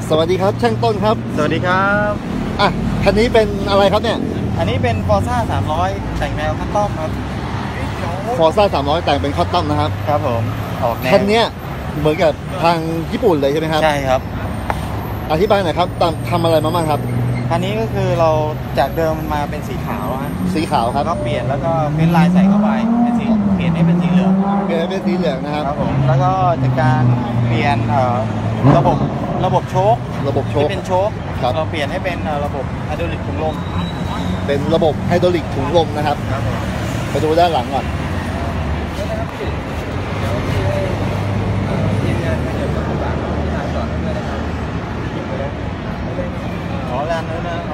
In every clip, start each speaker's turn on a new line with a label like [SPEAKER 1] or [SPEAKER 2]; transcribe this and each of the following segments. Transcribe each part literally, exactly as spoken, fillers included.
[SPEAKER 1] สวัสดีครับช่างต้นครับ
[SPEAKER 2] สวัสดีครับ
[SPEAKER 1] อ่ะคันนี้เป็นอะไรครับเนี่ย
[SPEAKER 2] อันนี้เป็น Forza สามร้อยแต่งแนวคัสตอมครับ
[SPEAKER 1] Forza สามร้อยแต่งเป็นคัสตอมนะครับ
[SPEAKER 2] ครับผมออกแนว
[SPEAKER 1] คันนี้เหมือนกับทางญี่ปุ่นเลยใช่ไหมครับ
[SPEAKER 2] ใช่ครับ
[SPEAKER 1] อธิบายหน่อยครับทำอะไรมาบ้างครับ
[SPEAKER 2] คันนี้ก็คือเราจากเดิมมันมาเป็นสีขาวฮะ
[SPEAKER 1] สีขาวครับ
[SPEAKER 2] ก็เปลี่ยนแล้วก็เพ้นท์ลายใส่เข้าไปเป็นสีเปลี่ยนให้เป็นสีเหลือง
[SPEAKER 1] เปลี่ยนให้เป็นสีเหลืองนะครับ
[SPEAKER 2] ครับผมแล้วก็จากการเปลี่ยนระบบระบบโชค
[SPEAKER 1] ระบบโชค
[SPEAKER 2] ที่เป็นโชคเราเปลี่ยนให้เป็นระบบไฮดรอลิกถุงลม
[SPEAKER 1] เป็นระบบไฮดรอลิกถุงลมนะครับไปดูด้านหลังก่อน
[SPEAKER 2] ขอร้านนู้นนะ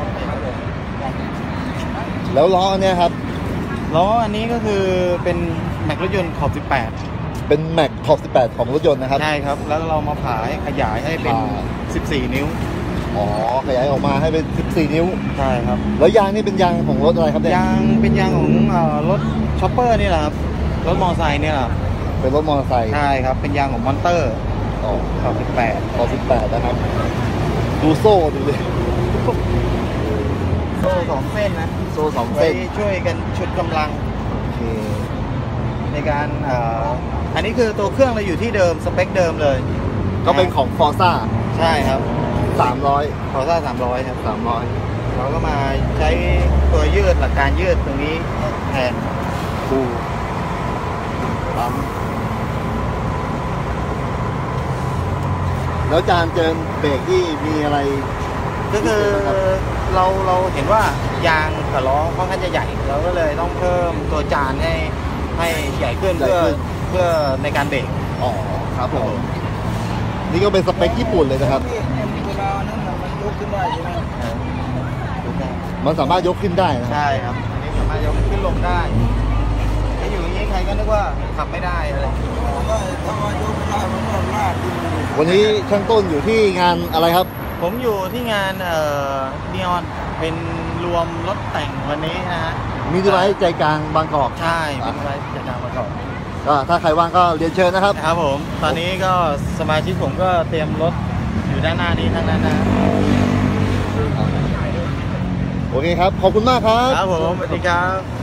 [SPEAKER 1] แล้วล้อเนี่ยครับ
[SPEAKER 2] ล้ออันนี้ก็คือเป็นแม็กรถยนต์ขอบสิบแปด
[SPEAKER 1] เป็นแม็กขอบสิบแปดของรถยนต์นะครับ
[SPEAKER 2] ใช่ครับแล้วเรามาผ่าให้ขยายให้เป็นสิบสี่นิ้ว
[SPEAKER 1] อ๋อขยายออกมาให้เป็นสิบสี่นิ้ว
[SPEAKER 2] ใช่ครับ
[SPEAKER 1] แล้วยางนี่เป็นยางของรถอะไรครับเนี่ย
[SPEAKER 2] ยางเป็นยางของรถช็อปเปอร์นี่แหละครับรถมอเตอร์ไซค์นี่แหละ
[SPEAKER 1] เป็นรถมอเตอร์ไซค์
[SPEAKER 2] ใช่ครับเป็นยางของมอนเตอร์
[SPEAKER 1] อ๋อ
[SPEAKER 2] ขอบสิบแปด
[SPEAKER 1] ขอบสิบแปดนะครับดูโซ่ดูเลย
[SPEAKER 2] โซ่สองเส้นนะ
[SPEAKER 1] โซ่สองเส้น
[SPEAKER 2] ช่วยกันชุดกำลัง
[SPEAKER 1] โอเค
[SPEAKER 2] ในการอ่าอันนี้คือตัวเครื่องเราอยู่ที่เดิมสเปคเดิมเลย
[SPEAKER 1] ก็เป็นของ Forza
[SPEAKER 2] ใช่ครับ
[SPEAKER 1] สามร้อย
[SPEAKER 2] Forza สามร้อยครับ
[SPEAKER 1] สามร้อย
[SPEAKER 2] เราก็มาใช้ตัวยืดหลักการยืดตรงนี้แทน
[SPEAKER 1] ดูปั๊มแล้วจานเจินเบรกที่มีอะไร
[SPEAKER 2] ก็คือเราเราเห็นว่ายางกับล้อค่อนข้างจะใหญ่เราก็เลยต้องเพิ่มตัวจานให้ให้ใหญ่ขึ้นเพื่อเพื่อในการเบรก
[SPEAKER 1] อ๋อครับผมนี่ก็เป็นสเปคญี่ปุ่นเลยนะครับ
[SPEAKER 2] เวลานั้นมันยกขึ้นได้ใช่ไหม
[SPEAKER 1] มันสามารถยกขึ้นได้นะ
[SPEAKER 2] ใช่ครับอันนี้สามารถยกขึ้นลงได้ถ้าอยู่อย่างนี้ใครก็นึกว่าขับไม่ได้อะไรถ้าว่ายกไม่ได้มันก็ลาก
[SPEAKER 1] วันนี้ช่างต้นอยู่ที่งานอะไรครับ
[SPEAKER 2] ผมอยู่ที่งานเอ่อนีออนเป็นรวมรถแต่งวันนี้นะฮะ
[SPEAKER 1] มินิไลท์ใจกลางบางกอก
[SPEAKER 2] ใช่มินิไลท์ใจกลางบางกอก
[SPEAKER 1] ก็ถ้าใครว่างก็เรียนเชิญนะครับ
[SPEAKER 2] ครับผมตอนนี้ก็สมาชิกผมก็เตรียมรถอยู่ด้านหน้านี้ทั้งนั้นนะ
[SPEAKER 1] โอเคครับขอบคุณมากครับ
[SPEAKER 2] ครับผมสวัสดีครับ